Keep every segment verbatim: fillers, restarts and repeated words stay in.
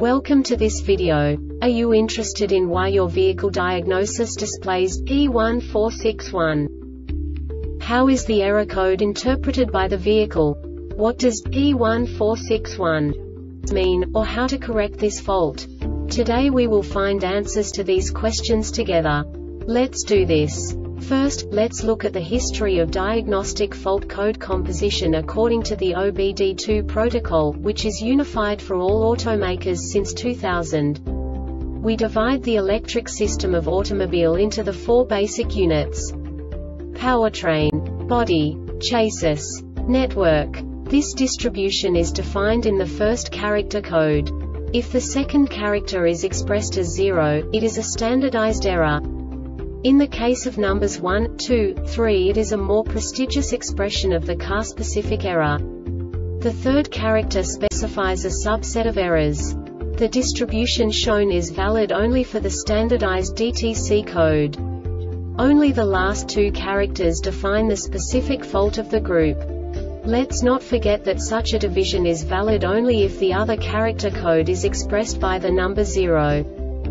Welcome to this video. Are you interested in why your vehicle diagnosis displays E one four six one? How is the error code interpreted by the vehicle? What does E one four six one mean, or how to correct this fault? Today we will find answers to these questions together. Let's do this. First, let's look at the history of diagnostic fault code composition according to the O B D two protocol, which is unified for all automakers since two thousand. We divide the electric system of automobile into the four basic units: powertrain, body, chassis, network. This distribution is defined in the first character code. If the second character is expressed as zero, it is a standardized error. In the case of numbers one, two, three, it is a more prestigious expression of the car-specific error. The third character specifies a subset of errors. The distribution shown is valid only for the standardized D T C code. Only the last two characters define the specific fault of the group. Let's not forget that such a division is valid only if the other character code is expressed by the number zero.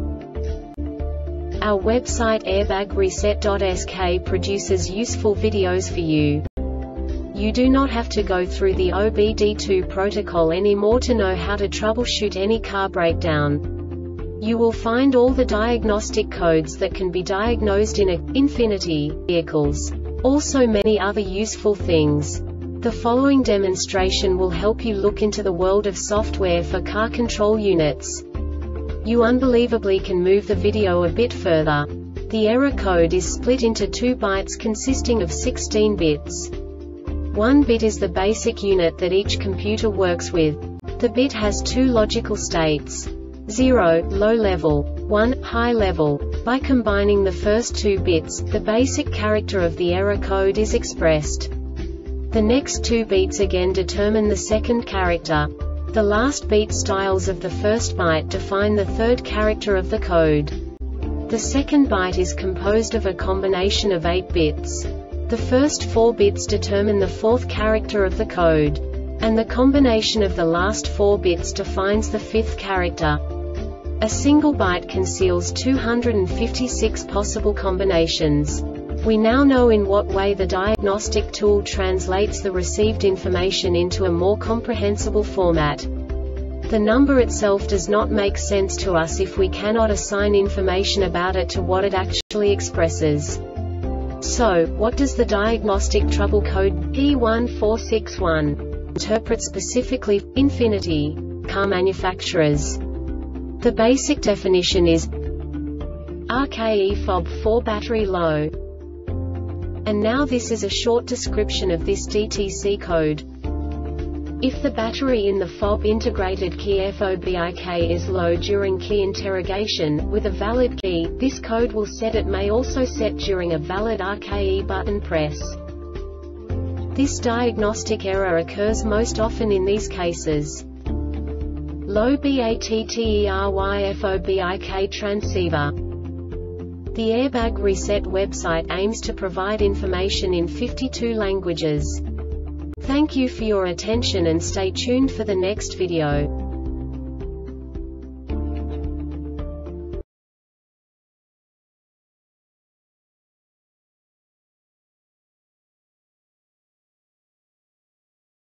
Our website airbag reset dot S K produces useful videos for you. You do not have to go through the O B D two protocol anymore to know how to troubleshoot any car breakdown. You will find all the diagnostic codes that can be diagnosed in a Infiniti vehicles. Also many other useful things. The following demonstration will help you look into the world of software for car control units. You unbelievably can move the video a bit further. The error code is split into two bytes consisting of sixteen bits. One bit is the basic unit that each computer works with. The bit has two logical states: zero, low level, one, high level. By combining the first two bits, the basic character of the error code is expressed. The next two bits again determine the second character. The last beat styles of the first byte define the third character of the code. The second byte is composed of a combination of eight bits. The first four bits determine the fourth character of the code. And the combination of the last four bits defines the fifth character. A single byte conceals two hundred fifty-six possible combinations. We now know in what way the diagnostic tool translates the received information into a more comprehensible format. The number itself does not make sense to us if we cannot assign information about it to what it actually expresses. So, what does the diagnostic trouble code E one four six one interpret specifically for Infiniti car manufacturers? The basic definition is R K E F O B four battery low. And now this is a short description of this D T C code. If the battery in the F O B integrated key F O B I K is low during key interrogation, with a valid key, this code will set. It may also set during a valid R K E button press. This diagnostic error occurs most often in these cases: low battery F O B I K transceiver. The Airbag Reset website aims to provide information in fifty-two languages. Thank you for your attention and stay tuned for the next video.